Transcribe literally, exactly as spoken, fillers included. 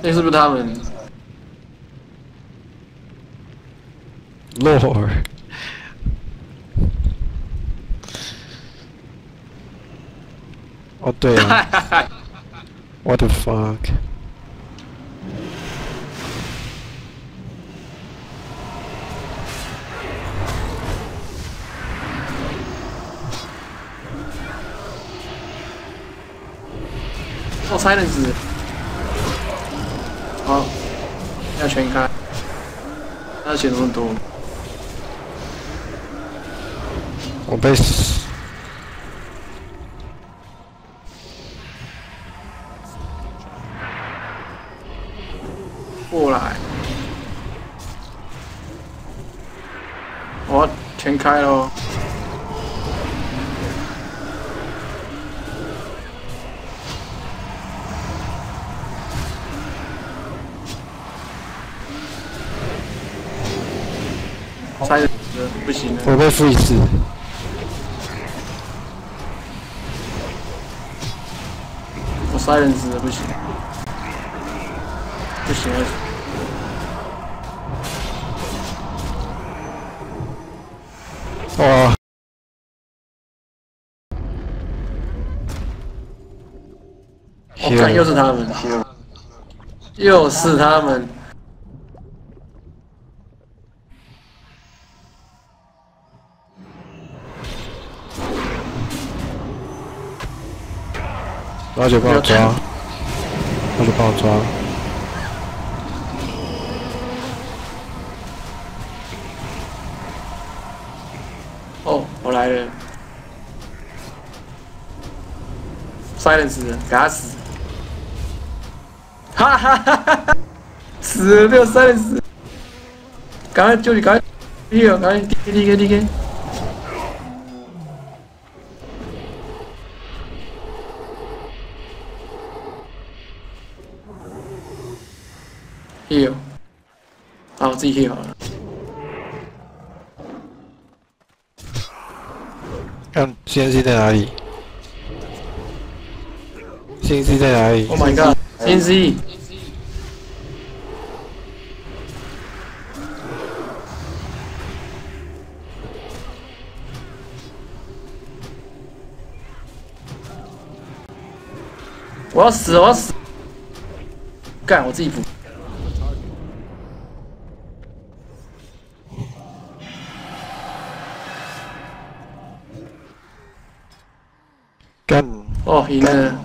那是不是他们 ？Lord。哦，对啊。What the fuck？ 哦 ，silence。好，要全开。要写那么多。 我被死。 过来。我全开喽。 塞的不行了， 我被 freeze。 我塞人死了不行，不行了。 哇！ 我看又是他们，又是他们。 然后就把我抓，他就把我抓。 哦，我来了 ，silence， 给他死！哈哈哈哈哈！死了没有 silence？ 赶快救你，赶快 ，heal， 赶快 D K D K D K。 heal， 好，我自己 heal 好了。 看 C N C 在哪里 ？C N C 在哪里 ？Oh my god！C N C。我要死！我要死！干，我自己补。 干哦，赢了！